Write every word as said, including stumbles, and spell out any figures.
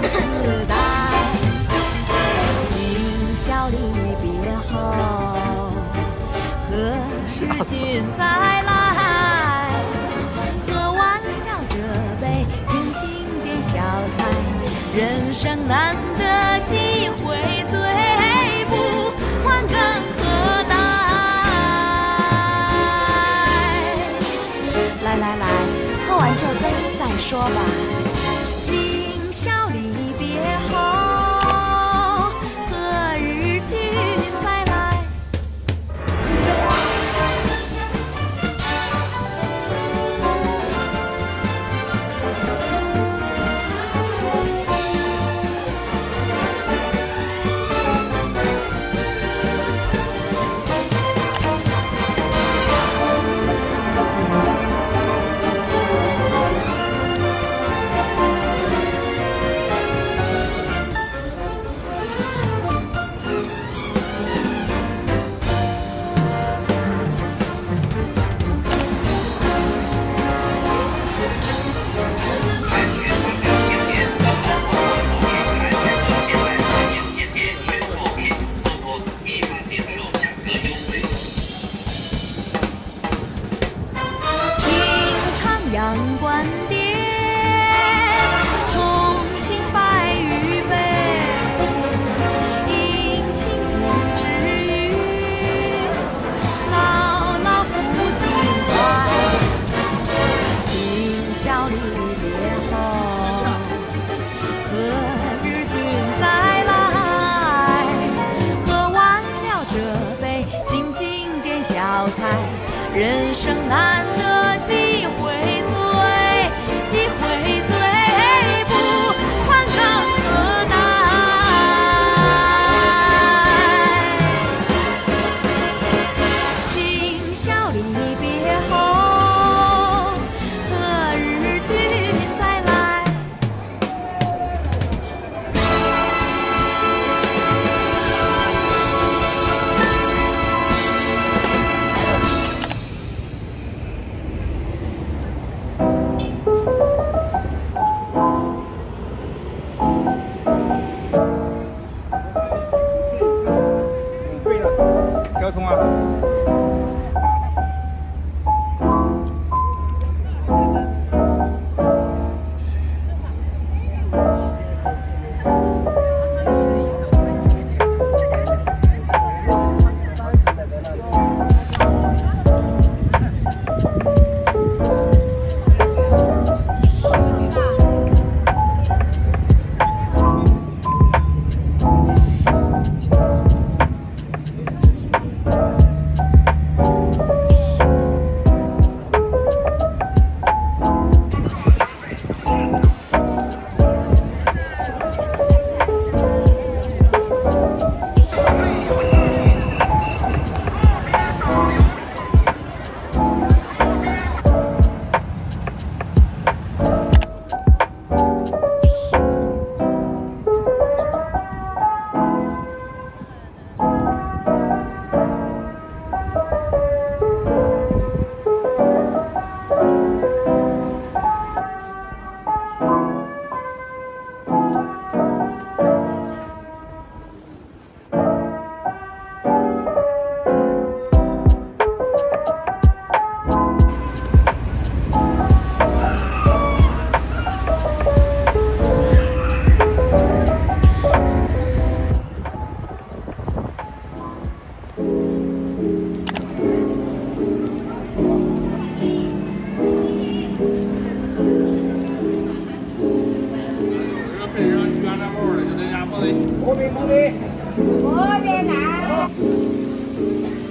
代，今宵离别后，何日君再来？喝完了这杯，请请点小菜，人生难得几回醉，不还更何待？来来来，喝完这杯再说吧。今宵离别后，何日君再来？阳关店，重庆白玉杯，迎晴天之雨，牢牢扶襟怀。今宵离别后，何日君再来？喝完了这杯，请请点小菜，人生难得几回。几回醉，不还更何待？今宵离别后，何日君再来？ 交通啊！ 毛病毛病，毛病哪？